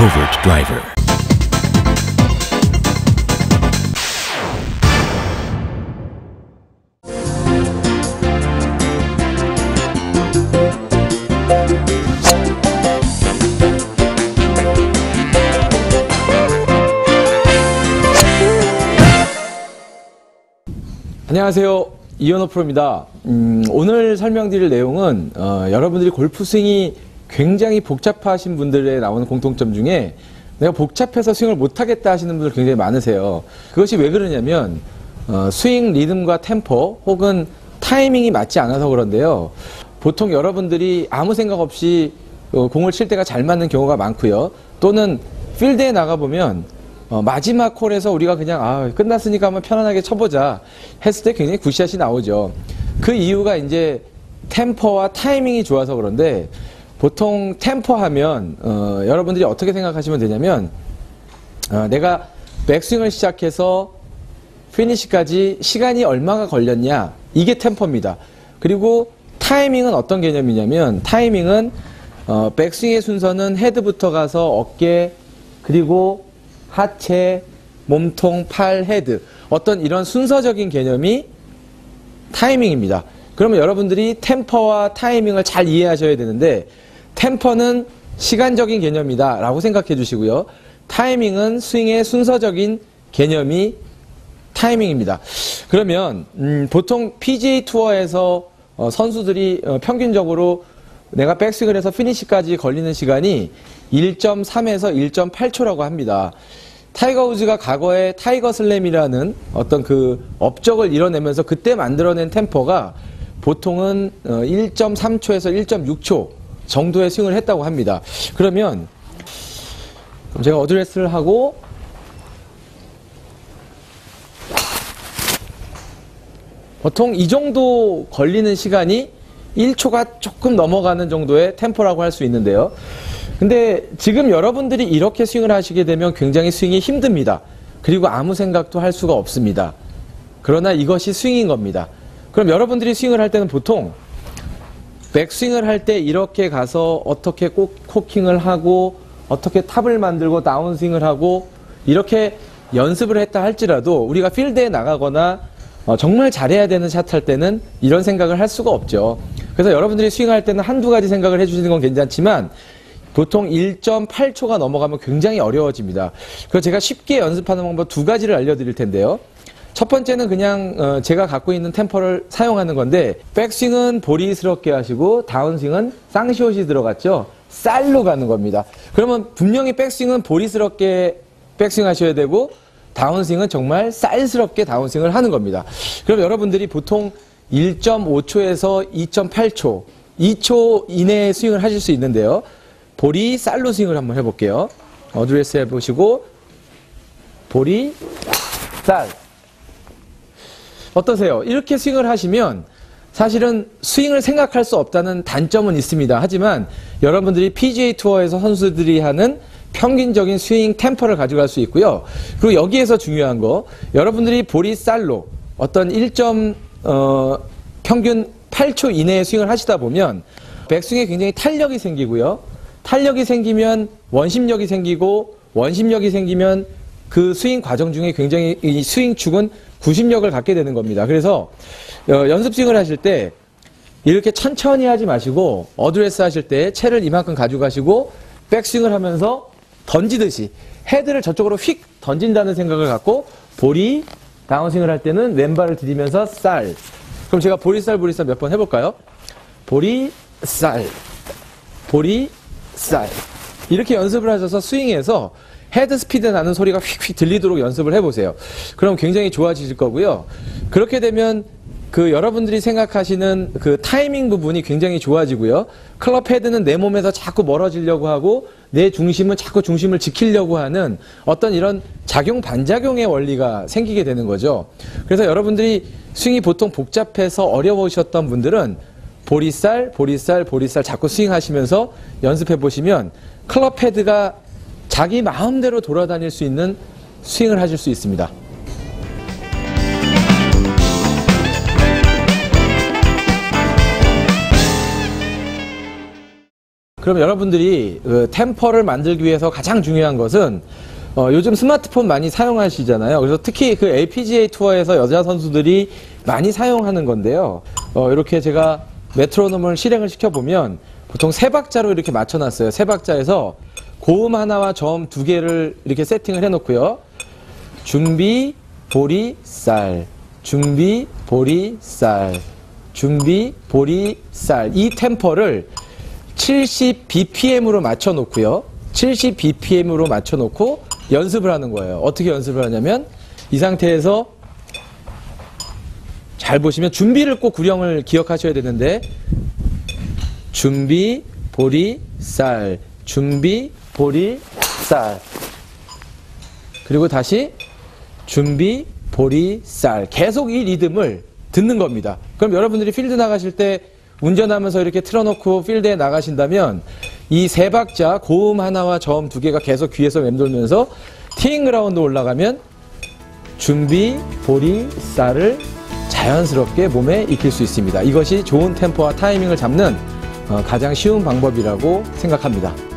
Covert Driver. 안녕하세요, 이현호 프로입니다. 오늘 설명드릴 내용은 여러분들이 골프 스윙이 굉장히 복잡하신 분들에 나오는 공통점 중에 내가 복잡해서 스윙을 못하겠다 하시는 분들 굉장히 많으세요. 그것이 왜 그러냐면 스윙 리듬과 템포 혹은 타이밍이 맞지 않아서 그런데요. 보통 여러분들이 아무 생각 없이 공을 칠 때가 잘 맞는 경우가 많고요. 또는 필드에 나가보면 마지막 홀에서 우리가 그냥 끝났으니까 한번 편안하게 쳐보자 했을 때 굉장히 굿샷이 나오죠. 그 이유가 이제 템포와 타이밍이 좋아서 그런데 보통 템포 하면 여러분들이 어떻게 생각하시면 되냐면 내가 백스윙을 시작해서 피니시까지 시간이 얼마가 걸렸냐, 이게 템포입니다. 그리고 타이밍은 어떤 개념이냐면 타이밍은 백스윙의 순서는 헤드부터 가서 어깨, 그리고 하체, 몸통, 팔, 헤드, 어떤 이런 순서적인 개념이 타이밍입니다. 그러면 여러분들이 템포와 타이밍을 잘 이해하셔야 되는데, 템포는 시간적인 개념이다 라고 생각해 주시고요. 타이밍은 스윙의 순서적인 개념이 타이밍입니다. 그러면 보통 PGA 투어에서 선수들이 평균적으로 내가 백스윙을 해서 피니시까지 걸리는 시간이 1.3에서 1.8초라고 합니다. 타이거 우즈가 과거에 타이거 슬램이라는 어떤 그 업적을 이뤄내면서 그때 만들어낸 템포가 보통은 1.3초에서 1.6초 정도의 스윙을 했다고 합니다. 그럼 제가 어드레스를 하고 보통 이 정도 걸리는 시간이 1초가 조금 넘어가는 정도의 템포라고 할 수 있는데요. 근데 지금 여러분들이 이렇게 스윙을 하시게 되면 굉장히 스윙이 힘듭니다. 그리고 아무 생각도 할 수가 없습니다. 그러나 이것이 스윙인 겁니다. 그럼 여러분들이 스윙을 할 때는 보통 백스윙을 할 때 이렇게 가서 어떻게 코킹을 하고 어떻게 탑을 만들고 다운스윙을 하고 이렇게 연습을 했다 할지라도 우리가 필드에 나가거나 정말 잘해야 되는 샷 할 때는 이런 생각을 할 수가 없죠. 그래서 여러분들이 스윙할 때는 한두 가지 생각을 해주시는 건 괜찮지만 보통 1.8초가 넘어가면 굉장히 어려워집니다. 그래서 제가 쉽게 연습하는 방법 두 가지를 알려드릴 텐데요. 첫 번째는 그냥 제가 갖고 있는 템포를 사용하는 건데, 백스윙은 보리스럽게 하시고 다운스윙은 쌍시옷이 들어갔죠. 쌀로 가는 겁니다. 그러면 분명히 백스윙은 보리스럽게 백스윙 하셔야 되고 다운스윙은 정말 쌀스럽게 다운스윙을 하는 겁니다. 그럼 여러분들이 보통 1.5초에서 2.8초, 2초 이내에 스윙을 하실 수 있는데요. 보리, 쌀로 스윙을 한번 해볼게요. 어드레스 해보시고 보리, 쌀. 어떠세요? 이렇게 스윙을 하시면 사실은 스윙을 생각할 수 없다는 단점은 있습니다. 하지만 여러분들이 PGA 투어에서 선수들이 하는 평균적인 스윙 템포를 가져갈 수 있고요. 그리고 여기에서 중요한 거, 여러분들이 보리, 쌀로 어떤 평균 8초 이내에 스윙을 하시다 보면 백스윙에 굉장히 탄력이 생기고요. 탄력이 생기면 원심력이 생기고, 원심력이 생기면 그 스윙 과정 중에 굉장히 이 스윙 축은 구심력을 갖게 되는 겁니다. 그래서 연습 스윙을 하실 때 이렇게 천천히 하지 마시고 어드레스 하실 때 채를 이만큼 가져가시고 백스윙을 하면서 던지듯이 헤드를 저쪽으로 휙 던진다는 생각을 갖고 보리, 다운스윙을 할 때는 왼발을 디디면서 쌀. 그럼 제가 보리쌀 몇 번 해볼까요? 보리, 쌀, 보리, 쌀. 이렇게 연습을 하셔서 스윙에서 헤드 스피드 나는 소리가 휙휙 들리도록 연습을 해보세요. 그럼 굉장히 좋아지실 거고요. 그렇게 되면 여러분들이 생각하시는 그 타이밍 부분이 굉장히 좋아지고요. 클럽 헤드는 내 몸에서 자꾸 멀어지려고 하고 내 중심은 자꾸 중심을 지키려고 하는 어떤 이런 작용 반작용의 원리가 생기게 되는 거죠. 그래서 여러분들이 스윙이 보통 복잡해서 어려우셨던 분들은 보리쌀, 보리쌀, 보리쌀 자꾸 스윙하시면서 연습해 보시면 클럽 헤드가 자기 마음대로 돌아다닐 수 있는 스윙을 하실 수 있습니다. 그럼 여러분들이 그 템포를 만들기 위해서 가장 중요한 것은 요즘 스마트폰 많이 사용하시잖아요. 그래서 특히 그 LPGA 투어에서 여자 선수들이 많이 사용하는 건데요. 이렇게 제가 메트로놈을 실행을 시켜보면 보통 세 박자로 이렇게 맞춰놨어요. 세 박자에서 고음 하나와 저음 두 개를 이렇게 세팅을 해놓고요. 준비, 보리, 쌀. 준비, 보리, 쌀. 준비, 보리, 쌀. 이 템포를 70bpm으로 맞춰놓고요. 70bpm으로 맞춰놓고 연습을 하는 거예요. 어떻게 연습을 하냐면 이 상태에서 잘 보시면 준비를 꼭 구령을 기억하셔야 되는데 준비, 보리, 쌀. 준비, 보리, 쌀. 그리고 다시 준비, 보리, 쌀. 계속 이 리듬을 듣는 겁니다. 그럼 여러분들이 필드 나가실 때 운전하면서 이렇게 틀어놓고 필드에 나가신다면 이 세 박자 고음 하나와 저음 두 개가 계속 귀에서 맴돌면서 티잉 그라운드 올라가면 준비, 보리, 쌀을 자연스럽게 몸에 익힐 수 있습니다. 이것이 좋은 템포와 타이밍을 잡는 가장 쉬운 방법이라고 생각합니다.